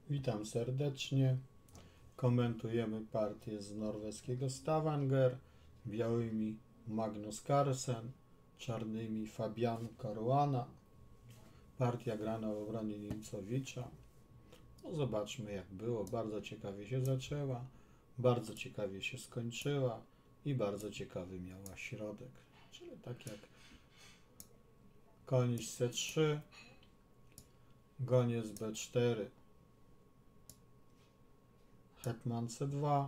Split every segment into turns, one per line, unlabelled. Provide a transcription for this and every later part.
Witam serdecznie. Komentujemy partię z norweskiego Stavanger, białymi Magnus Carlsen, czarnymi Fabian Caruana. Partia grana w obronie Nimcowicza. No zobaczmy jak było. Bardzo ciekawie się zaczęła, bardzo ciekawie się skończyła i bardzo ciekawy miała środek. Czyli tak jak koniec C3, goniec B4, hetman C2,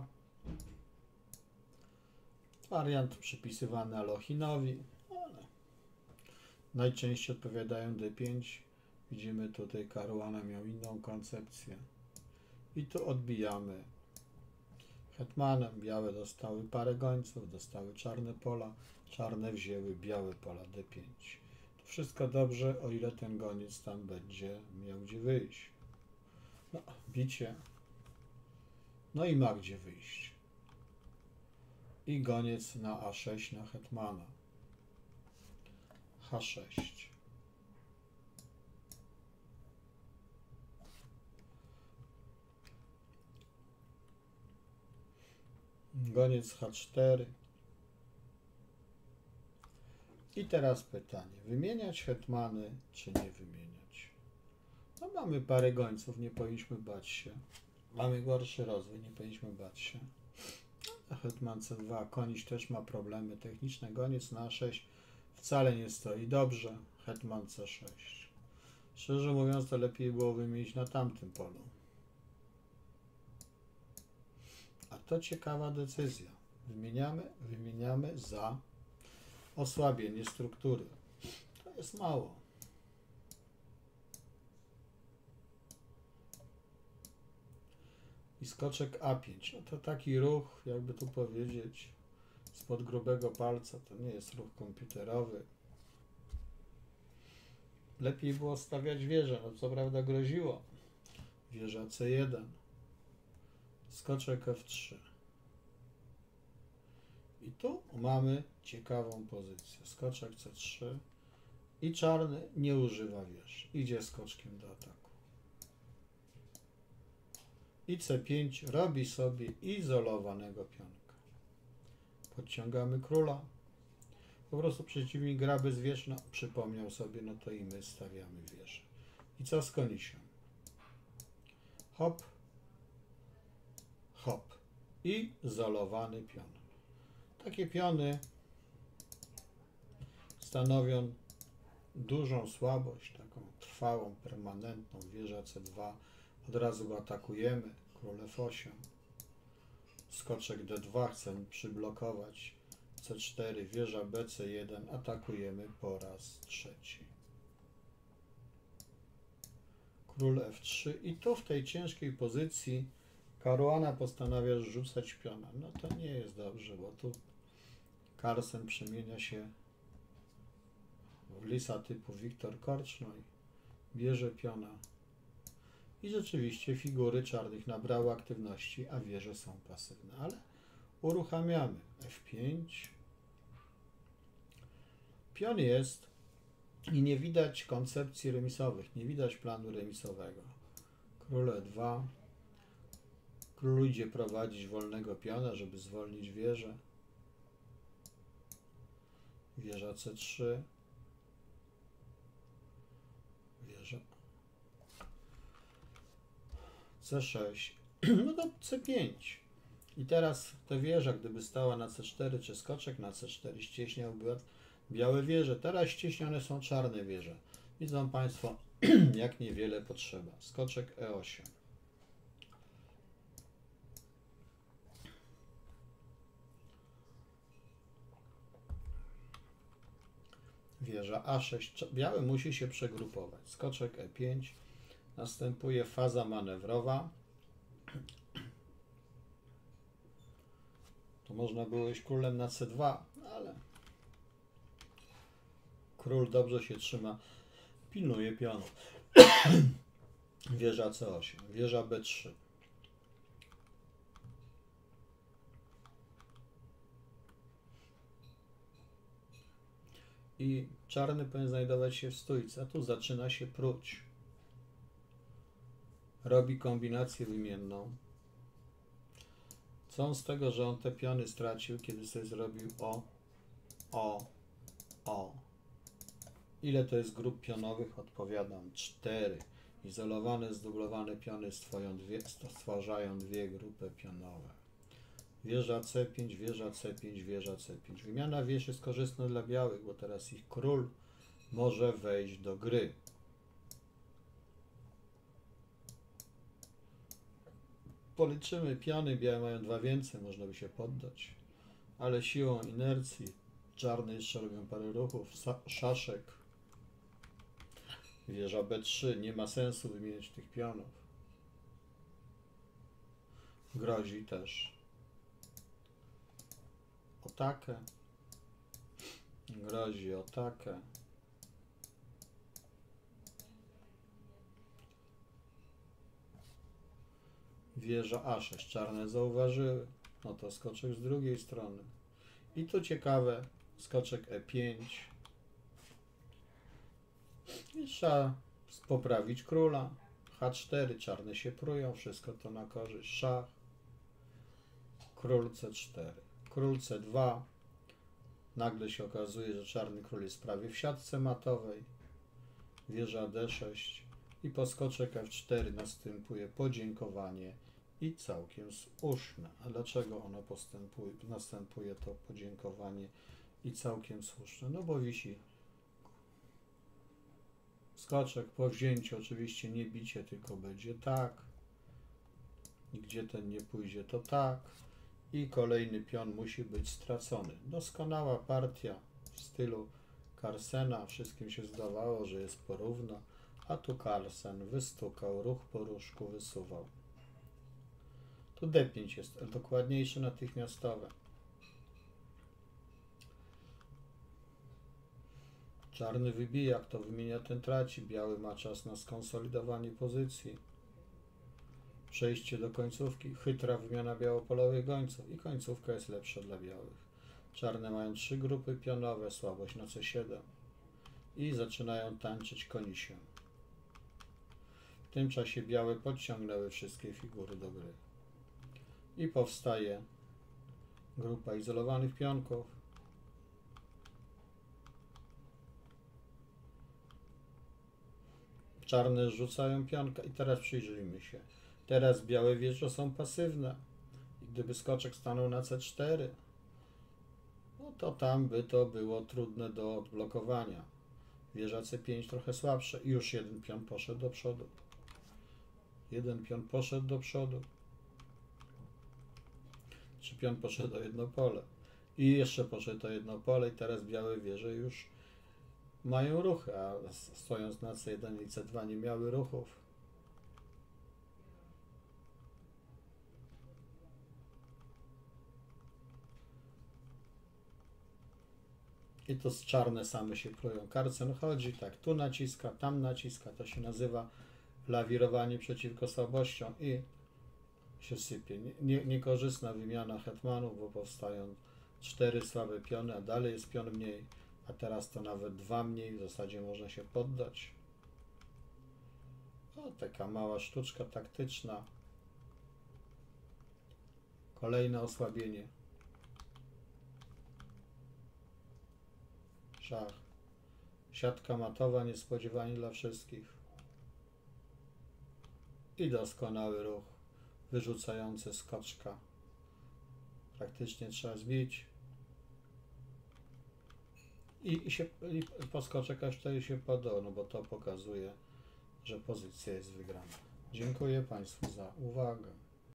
wariant przypisywany Alochinowi, ale najczęściej odpowiadają D5. Widzimy tutaj Caruana miał inną koncepcję. I tu odbijamy hetmanem. Białe dostały parę gońców, dostały czarne pola, czarne wzięły białe pola D5. To wszystko dobrze, o ile ten goniec tam będzie miał gdzie wyjść. No, bicie. No i ma gdzie wyjść. I goniec na A6 na hetmana. H6. Goniec H4. I teraz pytanie. Wymieniać hetmany, czy nie wymieniać? No mamy parę gońców, nie powinniśmy bać się. Mamy gorszy rozwój, nie powinniśmy bać się. Hetman C2, koniś też ma problemy techniczne. Goniec na A6 wcale nie stoi dobrze. Hetman C6. Szczerze mówiąc, to lepiej było wymienić na tamtym polu. A to ciekawa decyzja. Wymieniamy za osłabienie struktury. To jest mało. I skoczek A5. No to taki ruch, jakby tu powiedzieć, spod grubego palca. To nie jest ruch komputerowy. Lepiej było stawiać wieżę. No co prawda groziło. Wieża C1. Skoczek F3. I tu mamy ciekawą pozycję. Skoczek C3. I czarny nie używa wież. Idzie skoczkiem do ataku. I C5 robi sobie izolowanego pionka. Podciągamy króla. Po prostu przeciwnik gra bez wież. No, przypomniał sobie, no to i my stawiamy wieżę. I co z konisiem? Hop. Hop. I izolowany pion. Takie piony stanowią dużą słabość, taką trwałą, permanentną. Wieża C2. Od razu go atakujemy. Król F8. Skoczek D2 chcemy przyblokować. C4. Wieża BC1. Atakujemy po raz trzeci. Król F3. I tu w tej ciężkiej pozycji Caruana postanawia rzucać piona. No to nie jest dobrze, bo tu Carlsen przemienia się w lisa typu Wiktor Korcznoj. Bierze piona. I rzeczywiście figury czarnych nabrały aktywności, a wieże są pasywne. Ale uruchamiamy F5. Pion jest i nie widać koncepcji remisowych, nie widać planu remisowego. Król E2. Król idzie prowadzić wolnego piona, żeby zwolnić wieżę. Wieża C3. Wieża C6. No to C5. I teraz ta wieża, gdyby stała na C4, czy skoczek na C4, ścieśniałby białe wieże. Teraz ścieśnione są czarne wieże. Widzą Państwo, jak niewiele potrzeba. Skoczek E8. Wieża A6. Biały musi się przegrupować. Skoczek E5. Następuje faza manewrowa. Tu można było iść królem na C2, ale król dobrze się trzyma, pilnuje pionów. Wieża C8, wieża B3. I czarny powinien znajdować się w stójce, a tu zaczyna się pruć. robi kombinację wymienną. Co on z tego, że on te piony stracił, kiedy sobie zrobił o. Ile to jest grup pionowych? Odpowiadam 4. Izolowane, zdublowane piony stwarzają dwie grupy pionowe. Wieża C5, wieża C5, wieża C5. Wymiana wież jest korzystna dla białych, bo teraz ich król może wejść do gry. Policzymy piony, białe mają 2 więcej, można by się poddać. Ale siłą inercji czarne jeszcze robią parę ruchów. Szaszek. Wieża B3. Nie ma sensu wymieniać tych pionów. Grozi też o takę. Grozi o takę. Wieża A6. Czarne zauważyły. No to skoczek z drugiej strony. I tu ciekawe. Skoczek E5. I trzeba poprawić króla. H4. Czarne się prują. Wszystko to na korzyść. Szach. Król C4. Król C2. Nagle się okazuje, że czarny król jest prawie w siatce matowej. Wieża D6. I po skoczek F4 następuje podziękowanie i całkiem słuszne. A dlaczego ono następuje to podziękowanie i całkiem słuszne? No bo wisi skoczek po wzięciu, oczywiście nie bicie, tylko będzie tak. I gdzie ten nie pójdzie, to tak. I kolejny pion musi być stracony. Doskonała partia w stylu Carlsena. Wszystkim się zdawało, że jest porówno. A tu Carlsen wystukał, ruch po różku wysuwał. Tu D5 jest dokładniejsze, natychmiastowe. Czarny wybija, kto wymienia, ten traci. Biały ma czas na skonsolidowanie pozycji. Przejście do końcówki. Chytra wymiana białopolowych gońców. I końcówka jest lepsza dla białych. Czarne mają 3 grupy pionowe, słabość na C7. I zaczynają tańczyć konisiem. W tym czasie białe podciągnęły wszystkie figury do gry. I powstaje grupa izolowanych pionków. Czarne rzucają pionka i teraz przyjrzyjmy się. Teraz białe wieże są pasywne. I gdyby skoczek stanął na C4, no to tam by to było trudne do odblokowania. Wieża C5 trochę słabsza i już jeden pion poszedł do przodu. Jeden pion poszedł do przodu. Czy pion poszedł o jedno pole. I jeszcze poszedł o jedno pole i teraz białe wieże już mają ruchy, a stojąc na C1 i C2 nie miały ruchów. I to z czarne same się prują. Carlsen chodzi tak, tu naciska, tam naciska. To się nazywa lawirowanie przeciwko słabościom i się sypie. Niekorzystna wymiana hetmanów, bo powstają 4 słabe piony, a dalej jest pion mniej. A teraz to nawet 2 mniej. W zasadzie można się poddać. O, taka mała sztuczka taktyczna. Kolejne osłabienie. Szach. Siatka matowa, niespodziewanie dla wszystkich. I doskonały ruch wyrzucający skoczka. Praktycznie trzeba zbić. I po skoczek F4 się podał, no bo to pokazuje, że pozycja jest wygrana. Dziękuję Państwu za uwagę.